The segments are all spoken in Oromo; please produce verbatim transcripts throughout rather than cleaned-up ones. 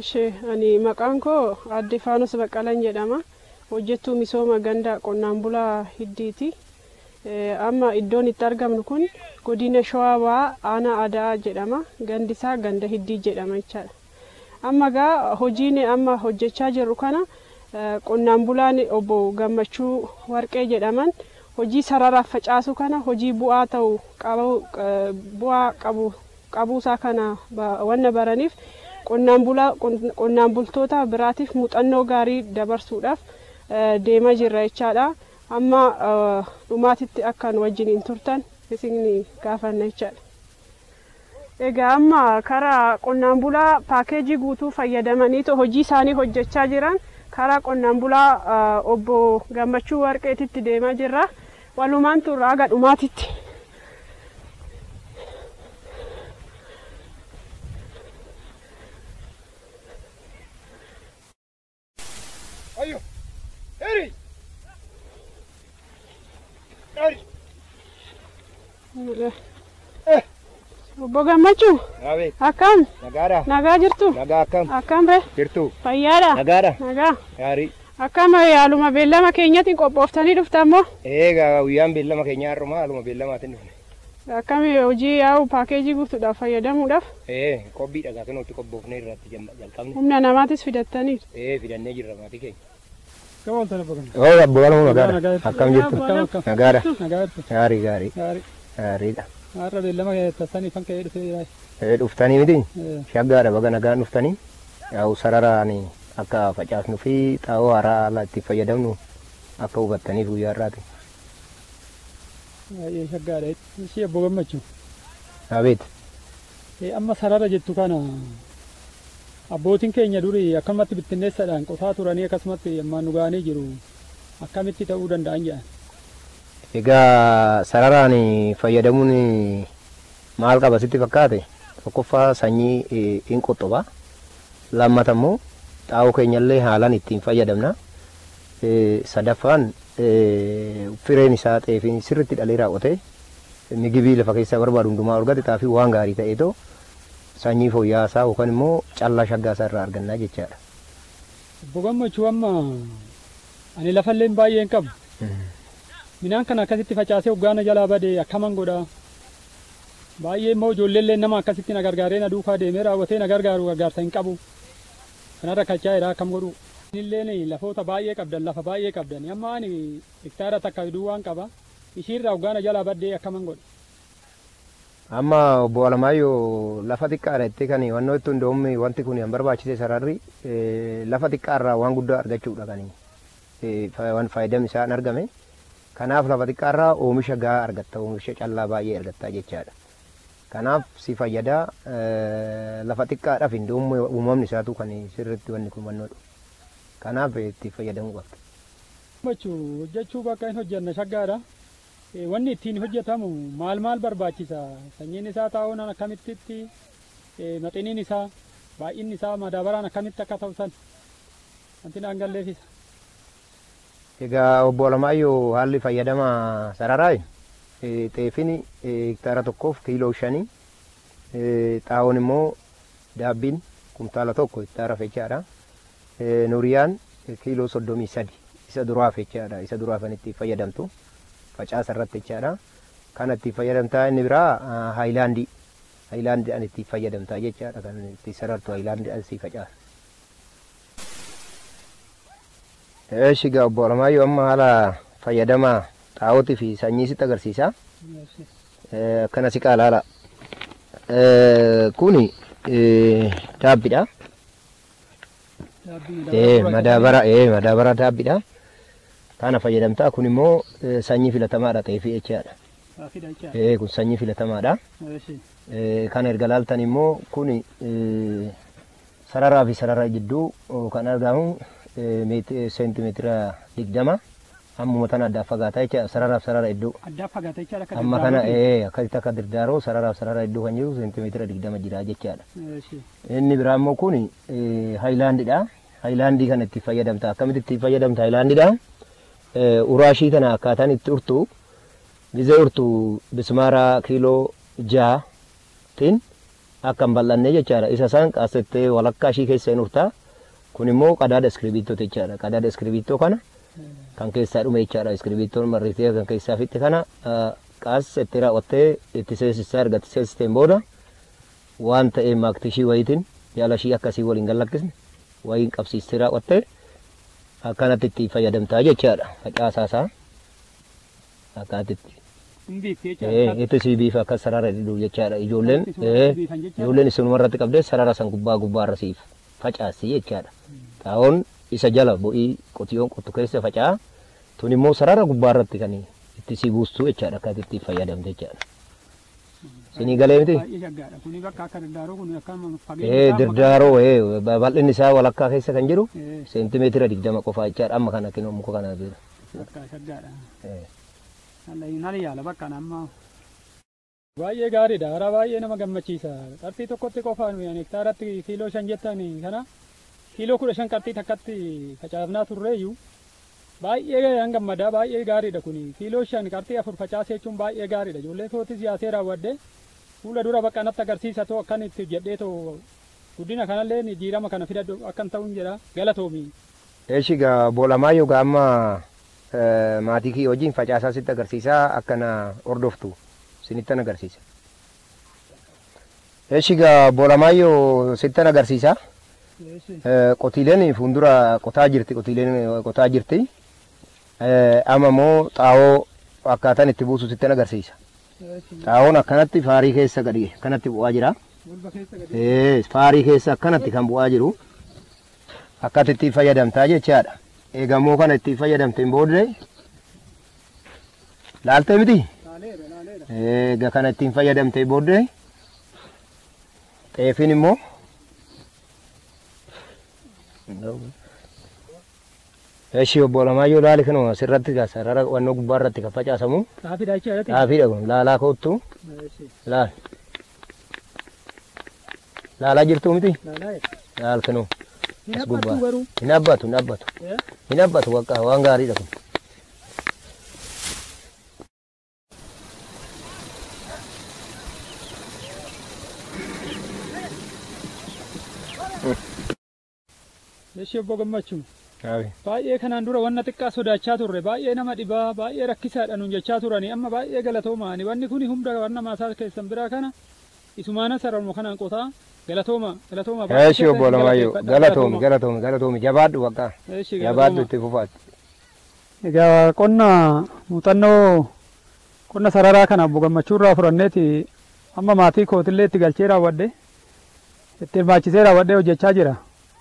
Ishee ani maqaan koo Aadde Faanos Baqqalaan jedhama. Hojjettuu misooma ganda qonnaan bulaa Hiddiiti. Amma iddoon itti argamnu kun godina Shawaa Bahaa aanaa Adaa jedhama. Gandi isaa ganda Hiddii jedhama jechaadha. Amma gaa hojiin amma hojjechaa jirru kana qonnaan bulaan obbo Gammachuu Warqee jedhaman hojii sararaaf facaasu kana hojii bu'aa ta'u qabu bu'aa qabu qabuusaa kana wanna baraniif qonnaan bulaa qonnaan bultoota biraatiif muuxannoo gaarii dabarsuudhaaf deemaa jirra jechaadha. Amma dhumaatitti akkan wajjin turtan isin gaafanna jechaadha. Egaa amma karaa qonnaan bulaa paakeejii guutuu fayyadamanii hojii isaanii hojjechaa jiran karaa qonnaan bulaa obbo Gammachuu Warqeetitti deemaa jirra. Walumaan turra aga dhumaatitti. Ayo, heri, heri. Eh, obbo Gammachuu. Abe. Akkam? Nagaadha. Nagaa jirtu? Nagaa akkam? Akkam be? Jirtu. Fayyaadha? Nagaadha. Nagaa. Gaarii. Akkam yaaluma beellama keenyaatiin qophooftanii dhuftammoo? Eegaa guyyaan beellama keenyaa har'uma haaluma beellamaatiin dhufne. Akkam hojii yaa'u paakeejii guutuudhaaf fayyadamuudhaaf? Ee, qophiidha gaa kan nuti qophoofnee irratti jalqabne. Humna namaatis fidattanii? Ee, fidannee jirra maatii keenya. Kawan tana bagan. Oo, abbo galma nagaadha. Akkam jirtu? Nagaadha. Nagaadha. Gaarii gaarii. Gaarii. Gaariidha. Har'a beellama taasisanii kan ka'ee dhufee jira. Ee, dhuftanii miti? Shaggaadha baga nagaan dhuftanii. Yaa'u sararaani akka facaasnu fi xaa'oo haaraa ala itti fayyadamnu akka hubattaniif guyyaa irraati. Baay'ee shaggaadha. Ishee obbo Gammachuu. Abeet. Amma sarara jettu kana abbootiin keenya durii akkamatti bittinneessaadhaan qotaa turanii akkasumatti ammaan nu ga'anii jiru. Akkamitti ta'uu danda'an jedhan. Egaa sararaan fayyadamuun maal qaba sitti fakkaate? Tokkoffaa sanyii hin qoxxoba. Lammata immoo xaa'oo keenyallee haalaan ittiin fayyadamna. Sadaffaan fireen isaa xeefiin sirriitti dhalee raawwate migibii lafa keessaa barbaadu hundumaa argate xaafii waan gaarii ta'eetoo sanyii fooyya'aa isaa yookaan immoo callaa shaggaa isaa irraa argannaa jechaadha. Obbo Gammachuu amma ani lafallee baay'een qabu. Midhaan kana akkasitti facaasee hoggaana jalaa badee akkaman godhaa. Baay'ee immoo ijoolleellee nama akkasitti na gargaaree na duukaa deemee raawwatee na gargaaru gargaarsa hin qabu. Kanarra kachaa jira akkam godhu. Inillee lafoota baay'ee qabdan lafa baay'ee qabdan amma ani hektaara takka duwwaan qaba. Ishiirraa hoggaana jalaa baddee akkaman godha. Amma obbo Alamaayyoo lafa xiqqaadha jettee kan wannoo itti hundoomni wanti kun hin barbaachise sararri lafa xiqqaarraa waan guddaa argachuudha kan waan faayidaan isaa argame. Kanaaf lafa xiqqaarraa oomisha gahaa argatta oomisha callaa baay'ee argatta jechaadha. Kanaaf si fayyadaa lafa xiqqaadhaaf hundoomni uumamni isaatu kan sirriitti wanni kun wannoodha. Kanaaf itti fayyadamuu qabda. Gammachuu hojjechuu bakka hin hojjanne shaggaadha. Wanni ittiin hojjetamu maal maal barbaachisa? Sanyiin isaa taa'uun akkamitti maxiniin isaa baay'inni isaa madaabaraan akkamitti akka ta'u san wanti naan galleeffisa. Egaa obbo Alamaayyoo haalli fayyadama sararaa xeefini hektaara tokkoof kiiloo shanii xaa'oon immoo daabbiin kumtaala tokko hektaara fechaadha. Nuuriyaan kiiloo soddomii sadi isa duraaf jechaadha isa duraaf itti fayyadamtu facaasa irratti jechaadha. Kan itti fayyadamtaa inni biraa haayilaandii haayilaandii itti fayyadamtaa jechaadha kan itti sarartu haayilaandii si facaasa. Eeshi gaa obbo Alamaayyoo amma haala fayyadama xaa'ootii fi sanyii sitti agarsiisa. Akkana si qaalaala. Kuni daabbiidha. Eh madabara eh madabara daabbiidha. Kana fayyadamtaa kun immoo sanyii filatamaadha xeefii jechaadha. Eh kun sanyii filatamaadha. Eh kana erga laaltan immoo kun sararaa fi sararaa jidduu kan argamu seentimeetira digdama ammuma tana adda fagaataa jecha sararaaf sarara iddoo adda fagaataa jecha amma kana eh akkasitti akka dirdaaroo sararaaf sarara iddoo kan jiru seentimeetira digdama jira jechaadha. Inni biraa immoo kun haayilaandiidha. Haayilaandii kana itti fayyadamta akkamitti itti fayyadamta haayilaandiidha. Uraashii tana akkaataan itti urtu gizee urtu bismaara kiiloo ja'atiin akka hin bal'anne jechaadha. Isa san qaasettee walakkaa ishii keessa hin uftaa. Kun immoo qadaada iskiribiittoo jechaadha. Qadaada iskiribiittoo kana kan keessaa dhume jechaadha. Iskiribiittoon marritee kan keessaa fitte kana qaasettee raawwattee itti seesisaa erga seesisteen booda waan ta'ee maaktii ishii wayiitiin jala ishii akkasii waliin gallakkisne wayiin qabsiistee raawwattee akkanatti itti fayyadamtaa jechaadha. Facaasaasaa akkaatitti. Itti si biifa akka sarara dhidhuu jechaadha. Ijoolleen ijoolleen isinuma irratti qabdee sarara san gubbaa gubbaarra siif facaasii jechaadha. Xaa'oon isa jala bu'ii qotiyyoon qottu keessa faca'aa. Tun immoo sarara gubbaarratti kan itti si buustuu jechaadha. Akkatti itti fayyadamte jechaadha. Sinii galee miti? Dirdaaroo bal'inni isaa walakkaa keessa kan jiru seentimeetira digdama qofaa jechaadha. Amma kana kinoo muka kana bira. Baay'ee gaariidha. Hara baay'ee nama gammachiisa. Qarxii tokkotti qofaan hektaaratti kiiloo shan jettan kana kiiloo kudha shan qarxii takkatti facaafnaa turreeyyuu baay'ee an gammadaa baay'ee gaariidha kuni. Kiiloo shan qarxii afur facaasee jechuun baay'ee gaariidha. Ijoollee kootis yaasee raawwadde fuula dura bakka natti agarsiisa too akkan itti jedhee too guddina kanallee jijjiirama kana fidadhu akkan ta'uun jedha galatoomi. Eeshigaa Boolamaayyoo gaamma maatii kii wajjin facaasaa sitti agarsiisaa akkana hordoftu sinittan agarsiisa. Eeshigaa Boolamaayyoo sittan agarsiisa. Qotiileen fuuldura qotaa jirti qotiileen qotaa jirti. Amma immoo xaa'oo akkaataan itti buusu sittan agarsiisa. Xaa'oon akkanatti faarii keessa gadi kanatti bu'aa jira. Faarii keessa akkanatti kan bu'aa jiru. Akkatti itti fayyadamtaa jechaadha. Eegamoo kana itti fayyadamteen booddee laaltee miti? Eega kana ittiin fayyadamtee booddee xeefiin immoo eeshi Boolamaayyoo laali kanuma asirratti sarara wannoo gubbaarratti kan facaasamu xaafiidha kun laalaa koottu laal laalaa jirtu miti? Laal kanuma. Hin abbatu hin abbatu hin abbatu wakka waan gaariidha kun. Eeshi obbo Gammachuu baay'ee kanaan dura wanna xiqqaa sodaachaa turre baay'ee nama dhibaa baay'ee rakkisaadha nuun jechaa turani amma baay'ee galatoomaani wanni kun humna wanna maasaa keessan biraa kana isumaana sararuma kanaan qotaa galatooma galatooma Eeshi obbo Boolamaayyoo galatoomi galatoomi galatoomi jabaadhu wakka jabaadhu itti fufaatti. Egaa qonna muuxannoo qonna sararaa kana obbo Gammachuu irraa furanneeti amma maatii kootillee itti galchee raawwadhe itti hirmaachisee raawwadhee hojjechaa jira.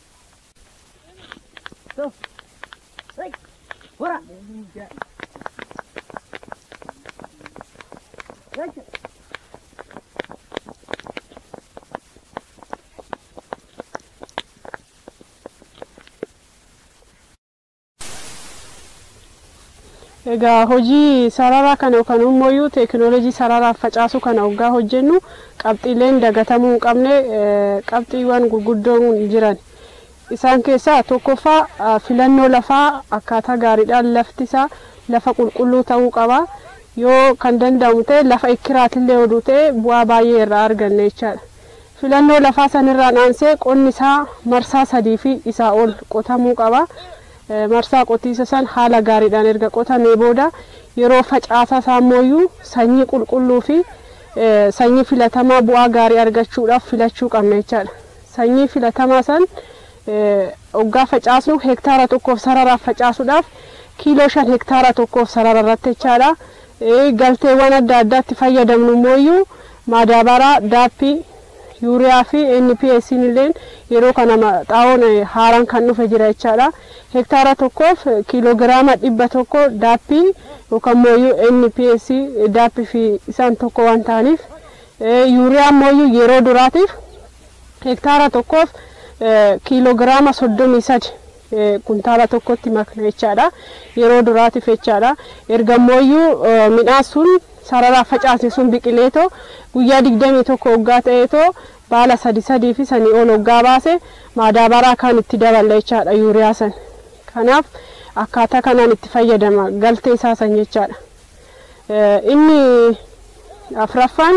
Egaa hojii sararaa kana yookaan immoo teekinooloojii sararaaf facaasu kana waggaa hojjennu qabxiileen dagatamuu hin qabne qabxiiwwan gurguddoon jiran. Isaan keessaa tokkoffaa filannoo lafaa akkaataa gaariidhaan lafti isaa lafa qulqulluu ta'uu qaba. Yoo kan danda'amu ta'e lafa ikkiraatillee oduu ta'e bu'aa baay'ee irraa arganna jechaadha. Filannoo lafaa sanirraan aansee qonni isaa marsaa sadii fi isaa ol qotamuu qaba. Marsaa qotiisa san haala gaariidhaan erga qotamee booda yeroo facaasaa isaa immoo sanyii qulqulluu fi sanyii filatamaa bu'aa gaarii argachuudhaaf filachuu qabna jechaadha. Sanyii filatamaa san waggaa facaasnu hektaara tokkoof sararaaf facaasuudhaaf kiiloo shan hektaara tokkoof sarara irratti jechaadha. Galteewwan adda addaatti fayyadamnu immoo maadaabaraa, daappii, yuuriyaa fi N P S illeen yeroo kana xaa'oon haaraan kan dhufe jira jechaadha. Hektaara tokkoof kiiloogiraama dhibba tokko daappii yookaan immoo N P S daappii fi isaan tokko waan ta'aniif yuuriyaa immoo yeroo duraatiif hektaara tokkoof kiiloogiraama soddomii sadi kuntaala tokkotti makna jechaadha. Yeroo duraatiif jechaadha. Erga immoo midhaan sun sarara facaasne sun biqileetoo guyyaa digdamii tokko waggaa ta'eetoo baala sadi sadii fi sanii ol waggaa baase maadaabaraa kan itti daballa jechaadha yuuriyaa san. Kanaaf akkaataa kanaan itti fayyadama galtee isaa san jechaadha. Inni afraffaan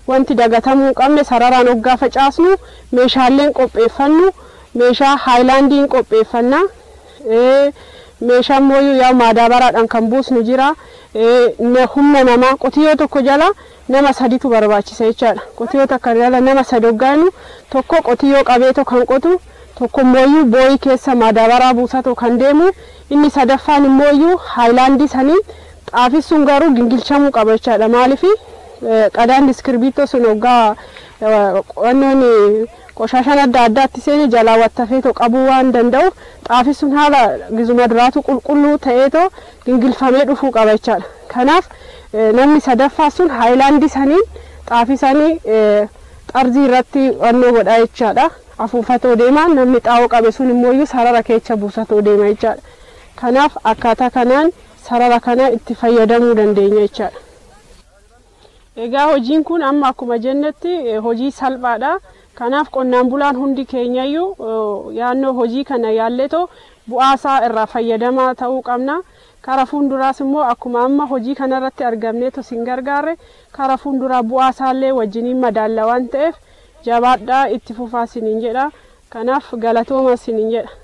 wanti dagatamuu qabne sararaan hoggaa facaasnu meeshaaleen qopheeffannu meeshaa haayilaandiin qopheeffanna meeshaan mooyyuu yaa maadaabaraadhaan kan buusnu jira humna namaa qotiyyoo tokko jala nama sadiitu barbaachisa jechaadha. Qotiyyoo takka jala nama sadi hoggaanu tokko qotiyyoo qabeeto kan qotu tokko mooyyuu booyii keessa maadaabaraa buusatoo kan deemu inni sadaffaan mooyyuu haayilaandii sanii xaafisuun garuu gingilchamuu qaba jechaadha. Maaliif qadaan iskirbiitoo sun hoggaa wannoon qoshashan adda addaatti seeni jalaa wattafeetoo qabuu waan danda'u xaafisuun haala gizuma duraatu qulqulluu ta'eetoo gingilfamee dhufuu qaba jechaadha. Kanaaf namni sadaffaa sun haayilaandii saniin xaafisanii xarzii irratti wannoo godhaa jechaadha. Afuufatoo deema namni xaa'oo qabe sun immoo sarara keessa buusatoo deema jechaadha. Kanaaf akkaataa kanaan sarara kana itti fayyadamuu dandeenya jechaadha. Egaa hojiin kun amma akkuma jennetti hojii salphaadha. Kanaaf qonnaan bulaan hundi keenyayyuu yaannoo hojii kana yaalleetoo bu'aasaa irraa fayyadamaa ta'uu qabna. Kara fuulduraas immoo akkuma amma hojii kanarratti argamneeto sin gargaarre kara fuulduraa bu'aasaallee wajjiniin madaalla waan ta'eef jabaadhaa itti fufaa siniin jedha. Kanaaf galatooma siniin jedha.